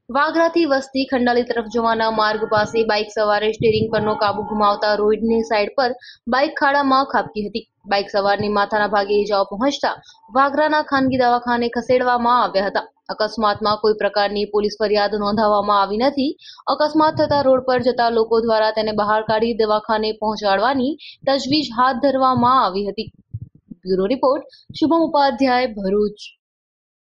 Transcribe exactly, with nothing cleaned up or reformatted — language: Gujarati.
વાગરાથી વસ્તી ખંડાલી તરફ જવાના માર્ગ પાસે બાઇક સવારે સ્ટીયરિંગ પરનો કાબુ ગુમાવતા રોડની સાઈડ પર બાઇક ખાડામાં ખાબકી હતી। બાઇક સવારની માથાના ભાગે ઇજાઓ પહોંચતા વાગરાના ખાનગી દવાખાને ખસેડવામાં આવ્યા હતા। અકસ્માતમાં કોઈ પ્રકારની પોલીસ ફરિયાદ નોંધાવવામાં આવી નથી। અકસ્માત થતા રોડ પર જતા લોકો દ્વારા તેને બહાર કાઢી દવાખાને પહોંચાડવાની તજવીજ હાથ ધરવામાં આવી હતી। Bureau report, Shubham Upadhyay, Bharuch.